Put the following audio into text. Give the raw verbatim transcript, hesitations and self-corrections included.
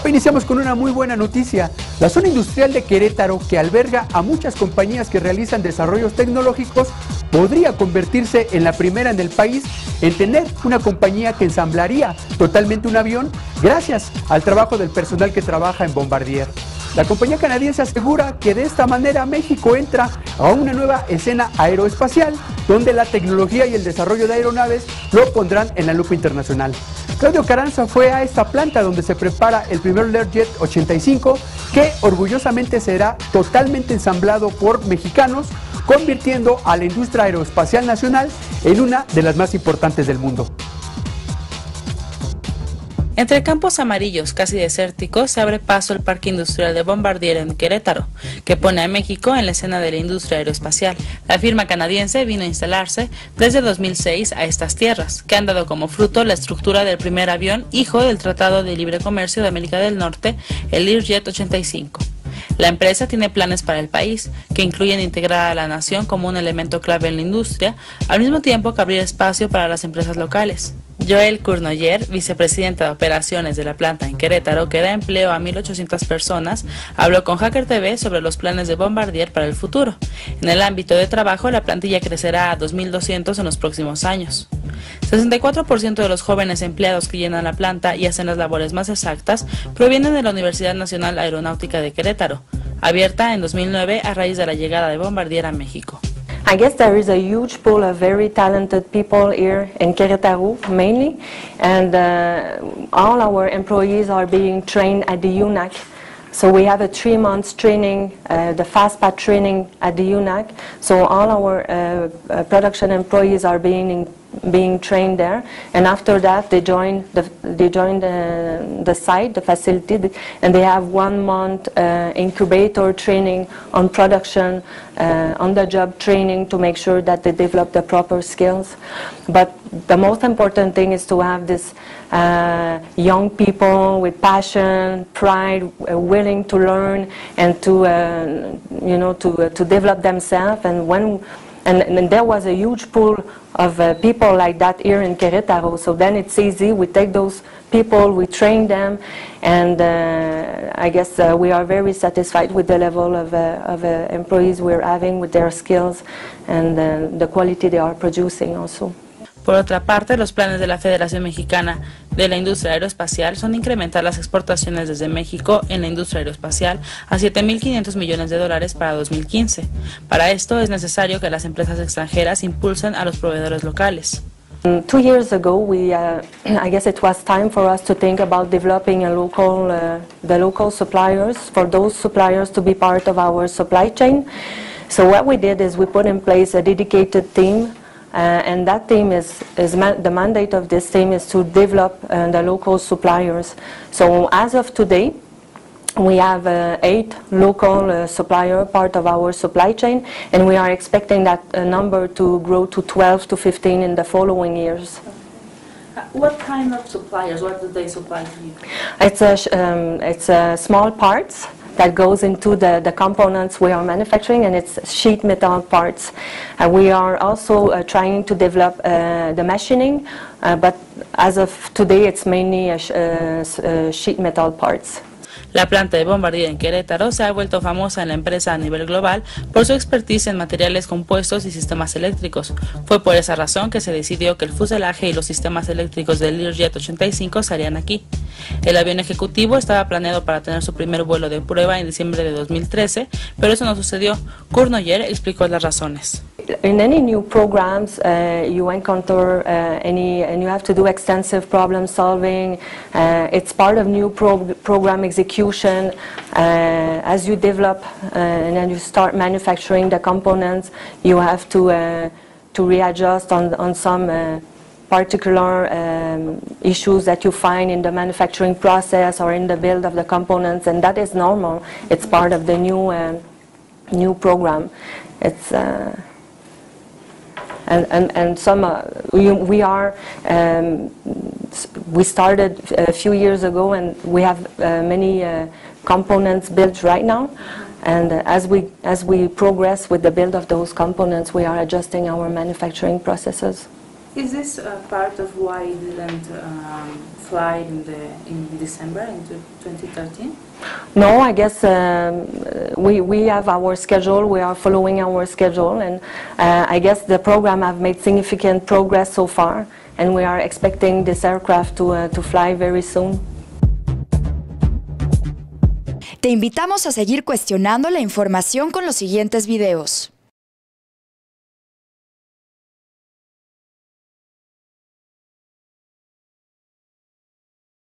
Hoy iniciamos con una muy buena noticia. La zona industrial de Querétaro, que alberga a muchas compañías que realizan desarrollos tecnológicos, podría convertirse en la primera en el país en tener una compañía que ensamblaría totalmente un avión gracias al trabajo del personal que trabaja en Bombardier. La compañía canadiense asegura que de esta manera México entra a una nueva escena aeroespacial, donde la tecnología y el desarrollo de aeronaves lo pondrán en la lupa internacional. Claudio Carranza fue a esta planta donde se prepara el primer Learjet ochenta y cinco, que orgullosamente será totalmente ensamblado por mexicanos, convirtiendo a la industria aeroespacial nacional en una de las más importantes del mundo. Entre campos amarillos casi desérticos se abre paso el Parque Industrial de Bombardier en Querétaro, que pone a México en la escena de la industria aeroespacial. La firma canadiense vino a instalarse desde dos mil seis a estas tierras, que han dado como fruto la estructura del primer avión hijo del Tratado de Libre Comercio de América del Norte, el Learjet ochenta y cinco. La empresa tiene planes para el país, que incluyen integrar a la nación como un elemento clave en la industria, al mismo tiempo que abrir espacio para las empresas locales. Joel Cournoyer, vicepresidente de operaciones de la planta en Querétaro, que da empleo a mil ochocientas personas, habló con Hacker T V sobre los planes de Bombardier para el futuro. En el ámbito de trabajo, la plantilla crecerá a dos mil doscientos en los próximos años. sesenta y cuatro por ciento de los jóvenes empleados que llenan la planta y hacen las labores más exactas provienen de la Universidad Nacional Aeronáutica de Querétaro, abierta en dos mil nueve a raíz de la llegada de Bombardier a México. I guess there is a huge pool of very talented people here in Querétaro mainly, and uh, all our employees are being trained at the U N A C. So we have a three months training, uh, the FastPath training at the U N A C. So all our uh, uh, production employees are being in, being trained there, and after that they join the they join the, the site, the facility, and they have one month uh, incubator training on production, uh, on the job training to make sure that they develop the proper skills. But the most important thing is to have this uh, young people with passion, pride, uh, willing to learn and to uh, you know to uh, to develop themselves. And when And, and there was a huge pool of uh, people like that here in Querétaro, so then it's easy. We take those people, we train them, and uh, I guess uh, we are very satisfied with the level of, uh, of uh, employees we're having, with their skills and uh, the quality they are producing also. Por otra parte, los planes de la Federación Mexicana de la Industria Aeroespacial son incrementar las exportaciones desde México en la industria aeroespacial a siete mil quinientos millones de dólares para dos mil quince. Para esto es necesario que las empresas extranjeras impulsen a los proveedores locales. Two years ago, we, uh, I guess it was time for us to think about developing a local, uh, the local suppliers, for those suppliers to be part of our supply chain. So what we did is we put in place a dedicated team. Uh, and that team is, is ma the mandate of this team is to develop uh, the local suppliers. So as of today, we have uh, eight local uh, suppliers part of our supply chain, and we are expecting that uh, number to grow to twelve to fifteen in the following years. What kind of suppliers? What do they supply to you? It's a, um, it's a small parts that goes into the, the components we are manufacturing, and it's sheet metal parts. Uh, we are also uh, trying to develop uh, the machining, uh, but as of today it's mainly uh, sh uh, uh, sheet metal parts. La planta de Bombardier en Querétaro se ha vuelto famosa en la empresa a nivel global por su expertise en materiales compuestos y sistemas eléctricos. Fue por esa razón que se decidió que el fuselaje y los sistemas eléctricos del Learjet ochenta y cinco se harían aquí. El avión ejecutivo estaba planeado para tener su primer vuelo de prueba en diciembre de dos mil trece, pero eso no sucedió. Cournoyer explicó las razones. In any new programs, uh, you encounter uh, any, and you have to do extensive problem solving. Uh, it's part of new prog program execution. Uh, as you develop uh, and then you start manufacturing the components, you have to uh, to readjust on on some uh, particular um, issues that you find in the manufacturing process or in the build of the components, and that is normal. It's part of the new uh, new program. It's uh, And, and, and some, uh, we, we are, um, we started a few years ago, and we have uh, many uh, components built right now. And uh, as we as we progress with the build of those components, we are adjusting our manufacturing processes. Is this uh, part of why you didn't um, fly in, the, in December in twenty thirteen? No, I guess um, we, we have our schedule, we are following our schedule, and uh, I guess the program have made significant progress so far, and we are expecting this aircraft to, uh, to fly very soon. Te invitamos a seguir cuestionando la información con los siguientes videos.